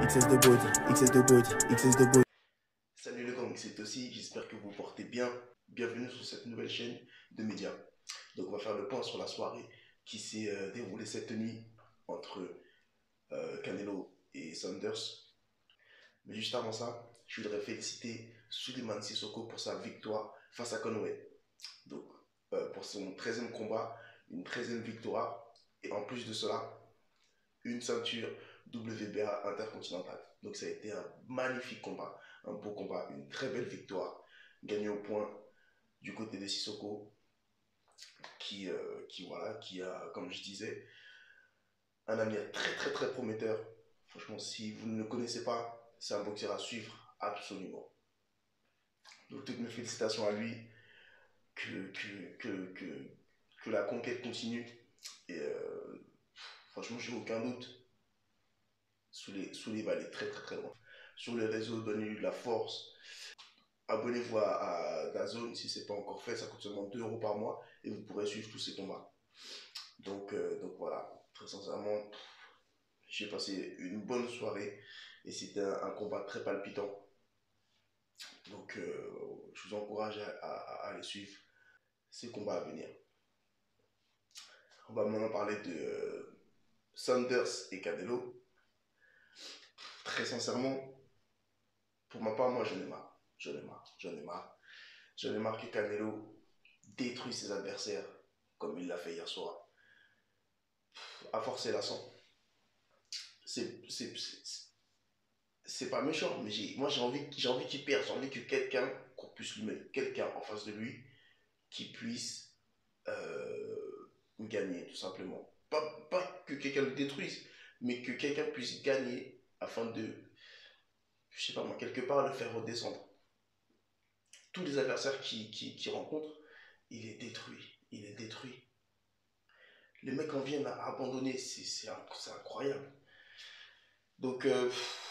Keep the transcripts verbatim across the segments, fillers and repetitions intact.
X S de body, X S de body, X S de body. Salut le gang, c'est aussi, j'espère que vous vous portez bien. Bienvenue sur cette nouvelle chaîne de médias. Donc on va faire le point sur la soirée qui s'est euh, déroulée cette nuit entre euh, Canelo et Saunders. Mais juste avant ça, je voudrais féliciter Souleymane Sissoko pour sa victoire face à Conway. Donc euh, pour son treizième combat, une treizième victoire. Et en plus de cela, une ceinture W B A intercontinentale. Donc ça a été un magnifique combat, un beau combat, une très belle victoire, gagnée au point du côté de Sissoko, qui, euh, qui, voilà, qui a, comme je disais, un avenir très très très prometteur. Franchement, si vous ne le connaissez pas, c'est un boxeur à suivre absolument. Donc toutes mes félicitations à lui, que, que, que, que, que la conquête continue. Et euh, franchement, j'ai aucun doute. Souley, Souley va aller très très très loin. Sur les réseaux, donnez-lui de la force. Abonnez-vous à, à DAZN si ce n'est pas encore fait, ça coûte seulement deux euros par mois et vous pourrez suivre tous ces combats. Donc, euh, donc voilà, très sincèrement, j'ai passé une bonne soirée et c'était un, un combat très palpitant. Donc euh, je vous encourage à, à, à aller suivre ces combats à venir. On va maintenant parler de euh, Saunders et Canelo. Très sincèrement, pour ma part, moi j'en ai marre. J'en ai marre, j'en ai marre. J'en ai marre que Canelo détruit ses adversaires comme il l'a fait hier soir. À forcer la sang. C'est pas méchant, mais j'ai, moi j'ai envie, j'ai envie qu'il perde. J'ai envie que quelqu'un, qu'on puisse lui mettre quelqu'un en face de lui qui puisse euh, gagner, tout simplement. Pas, pas que quelqu'un le détruise, mais que quelqu'un puisse gagner afin de, je sais pas moi, quelque part le faire redescendre. Tous les adversaires qu'il qui, qui rencontre, il est détruit. Il est détruit. Les mecs en viennent à abandonner, c'est incroyable. Donc, euh,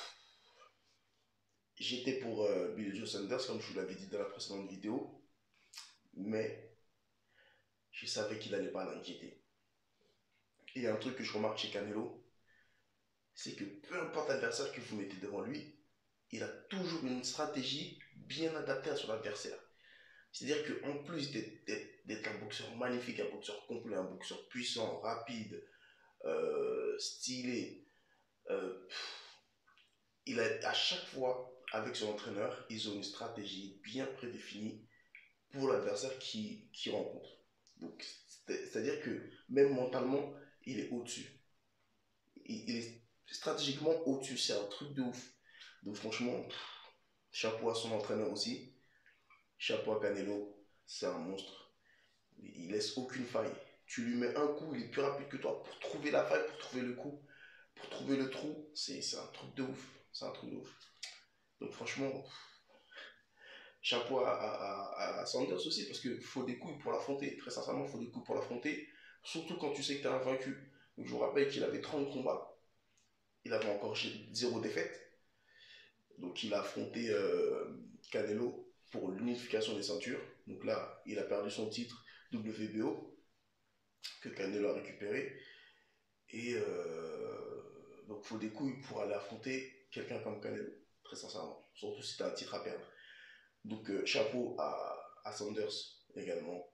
j'étais pour euh, Billy Joe Saunders, comme je vous l'avais dit dans la précédente vidéo, mais je savais qu'il n'allait pas l'inquiéter. Et il y a un truc que je remarque chez Canelo, c'est que peu importe l'adversaire que vous mettez devant lui, il a toujours une stratégie bien adaptée à son adversaire. C'est-à-dire qu'en plus d'être un boxeur magnifique, un boxeur complet, un boxeur puissant, rapide, euh, stylé, euh, il a, à chaque fois, avec son entraîneur, ils ont une stratégie bien prédéfinie pour l'adversaire qui, qui rencontre. Donc, c'est-à-dire que même mentalement, il est au-dessus. Il, il est stratégiquement au-dessus. C'est un truc de ouf. Donc, franchement, pff, chapeau à son entraîneur aussi. Chapeau à Canelo. C'est un monstre. Il laisse aucune faille. Tu lui mets un coup, il est plus rapide que toi pour trouver la faille, pour trouver le coup, pour trouver le trou. C'est un truc de ouf. C'est un truc de ouf. Donc, franchement, chapeau à, à, à Sanders aussi, parce qu'il faut des couilles pour l'affronter. Très sincèrement, il faut des couilles pour l'affronter. Surtout quand tu sais que tu es invaincu. Donc, je vous rappelle qu'il avait trente combats. Il avait encore zéro défaite. Donc, il a affronté euh, Canelo pour l'unification des ceintures. Donc là, il a perdu son titre W B O que Canelo a récupéré. Et euh, donc, il faut des couilles pour aller affronter quelqu'un comme Canelo. Très sincèrement. Surtout si tu as un titre à perdre. Donc, euh, chapeau à, à Sanders également.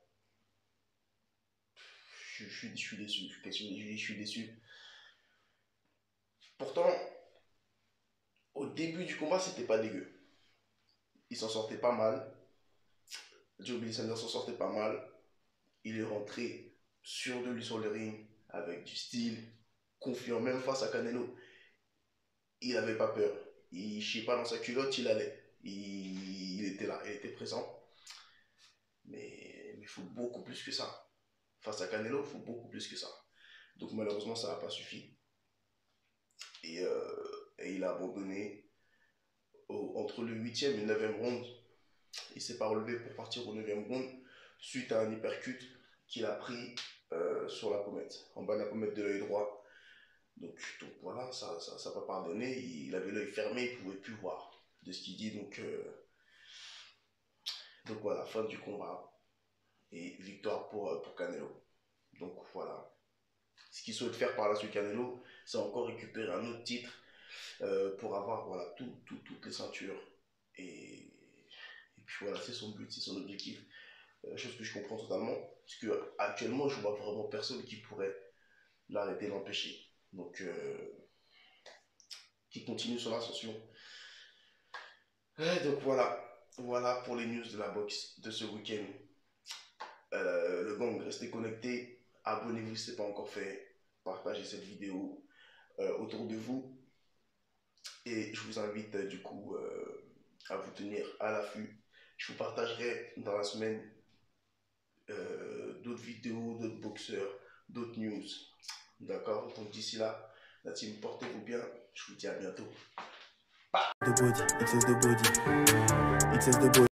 Je, je, je, je suis déçu. Je, je, je suis déçu. Pourtant, au début du combat, c'était pas dégueu. Il s'en sortait pas mal. Joe Billy Sanders s'en sortait pas mal. Il est rentré sûr de lui sur le ring, avec du style, confiant, même face à Canelo. Il n'avait pas peur. Il ne chiait pas dans sa culotte, il allait. Il, il était là, il était présent. Mais il faut beaucoup plus que ça. Face à Canelo, il faut beaucoup plus que ça. Donc malheureusement, ça n'a pas suffi. Et, euh, et il a abandonné au, entre le huitième et le neuvième round. Il ne s'est pas relevé pour partir au neuvième round suite à un hypercut qu'il a pris euh, sur la pommette, en bas de la pommette de l'œil droit. Donc, donc voilà, ça n'a ça, ça pas pardonné. Il avait l'œil fermé, il ne pouvait plus voir de ce qu'il dit. Donc, euh, donc voilà, fin du combat et victoire pour, pour Canelo. Donc voilà. Ce qu'il souhaite faire par la suite Canelo, c'est encore récupérer un autre titre euh, pour avoir voilà, tout, tout, toutes les ceintures. Et, et puis voilà, c'est son but, c'est son objectif. Euh, chose que je comprends totalement, parce que actuellement, je vois vraiment personne qui pourrait l'arrêter, l'empêcher. Donc, euh, qui continue son ascension. Et donc voilà, voilà pour les news de la boxe de ce week-end. Euh, le gang, restez connectés, abonnez-vous si ce n'est pas encore fait, partagez cette vidéo euh, autour de vous. Et je vous invite euh, du coup euh, à vous tenir à l'affût. Je vous partagerai dans la semaine euh, d'autres vidéos, d'autres boxeurs, d'autres news. D'accord? Donc d'ici là, la team, portez-vous bien. Je vous dis à bientôt. The body, excess the body, excess the body.